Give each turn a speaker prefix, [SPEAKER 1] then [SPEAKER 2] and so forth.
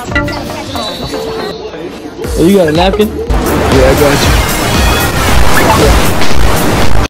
[SPEAKER 1] Oh, you got a napkin?
[SPEAKER 2] Yeah, I got you.